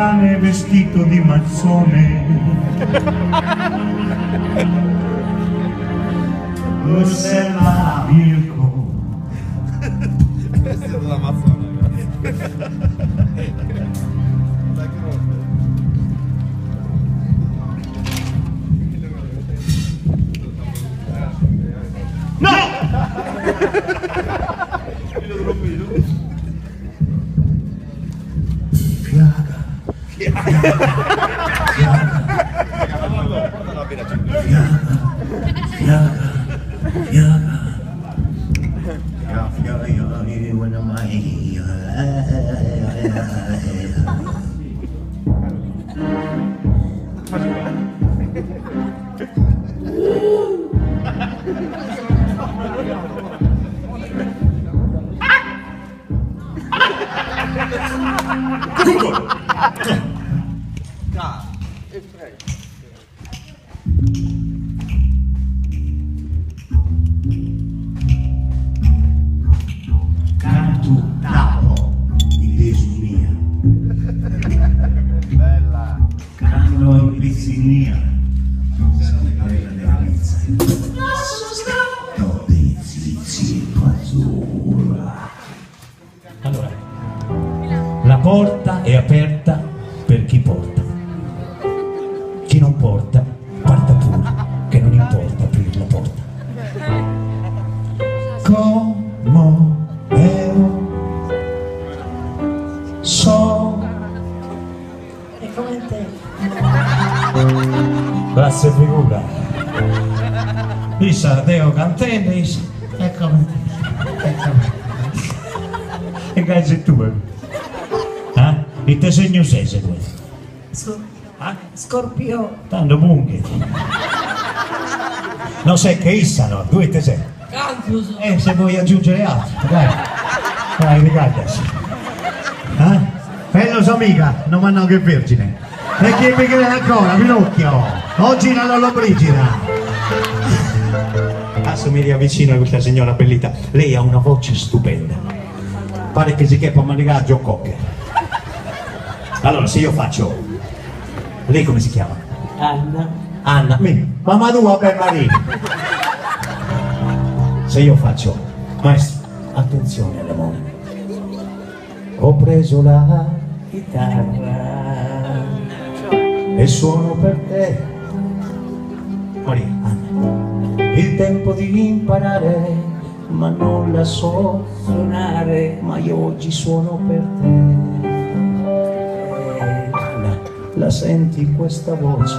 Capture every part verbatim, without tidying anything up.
cane vestito di mazzone. Osserva Mirko. Vestito da mazzone. No! Fiaga. Fiaga. Fiaga. Fiaga. Google! Canto tavo in desunia. Bella. Canto in pizzinia. Sono quella della pizza. Totti zizi pazzura. Allora, la porta è aperta per chi porta. Chi non porta, parta pure, che non importa aprire la porta. Come ero, so. E come te? Grazie figura. Issa, Deo cantente, Issa. E come te? E come te? E che sei tu? Eh? Il te segno sei se vuoi. Ah? Scorpio. Tanto punghi. Non sai che issa no, due te sei. Cantus. E se vuoi aggiungere altro, dai. Dai, ricordati. Eh? E lo so mica, non vanno che vergine. E chi mi crede ancora, Pinocchio? Oggi la Lollobrigida. Assomiglia vicino a questa signora bellita. Lei ha una voce stupenda. Pare che si chiama manigaggio o cocche. Allora, se io faccio... Lei come si chiama? Anna. Anna. Mi. Mamma tua per Marina. Se io faccio... Maestro, attenzione alle monete. Ho preso la chitarra e suono per te. Maria, Anna. Il tempo di imparare, ma non la so suonare, ma io oggi suono per te. Anna, la senti questa voce?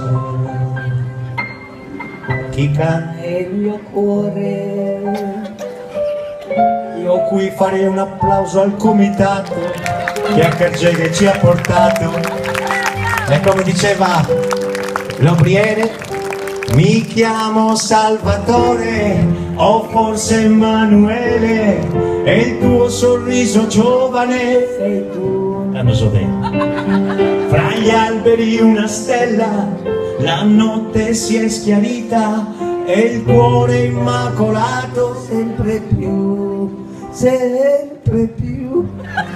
Chi canta il mio cuore? Io qui farei un applauso al comitato che anche che ci ha portato. E come diceva l'obriere, mi chiamo Salvatore o forse Emanuele, e il tuo sorriso giovane sei tu. Eh, non so te. Fra gli alberi una stella, la notte si è schiarita e il cuore immacolato sempre più, sempre più.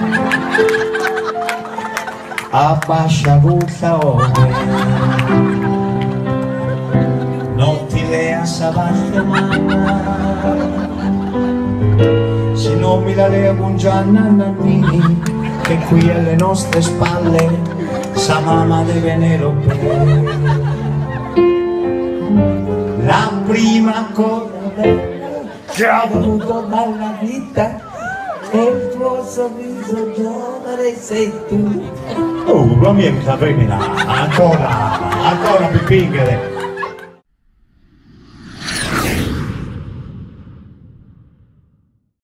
Abbascia gutta ore, notti lea savasta mamma, se non mi la lea con Gianna Nannini, che qui alle nostre spalle sa mamma deve nero per. La prima cosa bella che ho avuto dalla vita è il tuo sorriso giovane sei tu. Oh, la mia femmina, ancora, ancora più piccole.